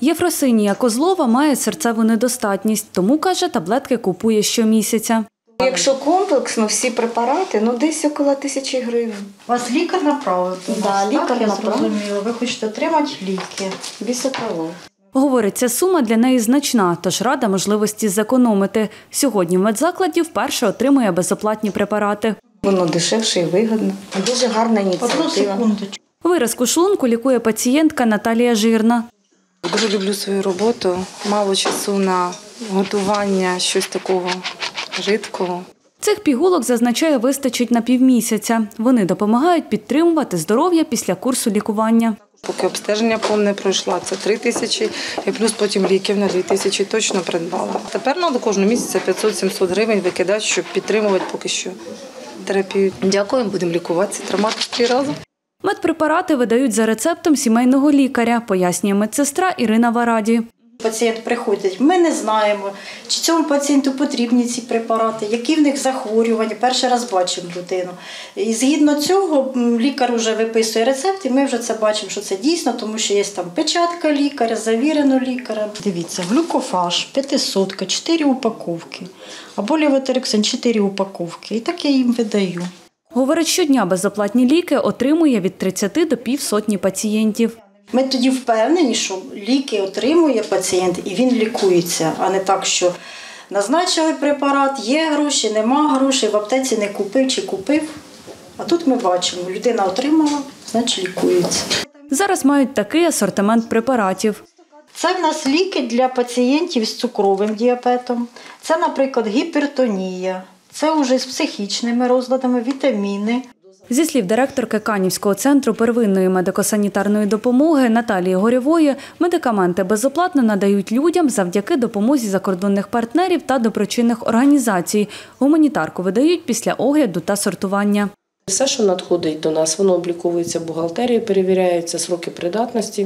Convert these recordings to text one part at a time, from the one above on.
Єфросинія Козлова має серцеву недостатність, тому, каже, таблетки купує щомісяця. Якщо комплексно, всі препарати, десь около 1000 гривень. Вас лікар направив? Так, лікар направив. Ви хочете отримати ліки. Бісопролол. Говорить, ця сума для неї значна, тож рада можливості зекономити. Сьогодні в медзакладі вперше отримує безоплатні препарати. Воно дешевше і вигідно. Дуже гарна Одну ініціатива. секундочку. Виразку шлунку лікує пацієнтка Наталія Жирна. Дуже люблю свою роботу, мало часу на готування щось такого жидкого. Цих пігулок, зазначає, вистачить на півмісяця. Вони допомагають підтримувати здоров'я після курсу лікування. Поки обстеження повне пройшла, це 3000, і плюс потім ліків на 2000 точно придбала. Тепер треба кожного місяця 500-700 гривень викидати, щоб підтримувати поки що терапію. Дякую, будемо лікуватися, триматися 3 рази. Медпрепарати видають за рецептом сімейного лікаря, пояснює медсестра Ірина Вараді. Пацієнт приходить, ми не знаємо, чи цьому пацієнту потрібні ці препарати, які в них захворювання. Перший раз бачимо людину. І згідно цього лікар вже виписує рецепт, і ми вже це бачимо, що це дійсно, тому що є там печатка лікаря, завірено лікарем. Дивіться, глюкофаж, 500, 4 упаковки, або левотероксин, 4 упаковки. І так я їм видаю. Говорить, щодня безоплатні ліки отримує від 30 до півсотні пацієнтів. Ми тоді впевнені, що ліки отримує пацієнт і він лікується, а не так, що назначили препарат, є гроші, нема грошей, в аптеці не купив чи купив. А тут ми бачимо, людина отримала, значить лікується. Зараз мають такий асортимент препаратів. Це в нас ліки для пацієнтів з цукровим діабетом, це, наприклад, гіпертонія, це вже з психічними розладами, вітаміни. Зі слів директорки Канівського центру первинної медико-санітарної допомоги Наталії Горєвої, медикаменти безоплатно надають людям завдяки допомозі закордонних партнерів та доброчинних організацій. Гуманітарку видають після огляду та сортування. Все, що надходить до нас, воно обліковується бухгалтерією, перевіряються сроки придатності,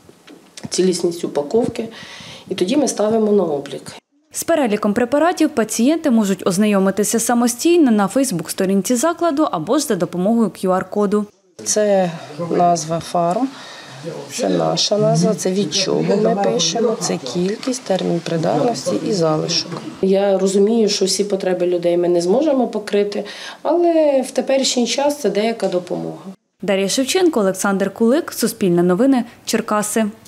цілісність упаковки, і тоді ми ставимо на облік. З переліком препаратів пацієнти можуть ознайомитися самостійно на Фейсбук-сторінці закладу або ж за допомогою QR-коду. Це назва фарм, це наша назва, це від чого ми пишемо, це кількість, термін придатності і залишок. Я розумію, що всі потреби людей ми не зможемо покрити, але в теперішній час це деяка допомога. Дар'я Шевченко, Олександр Кулик, Суспільне новини, Черкаси.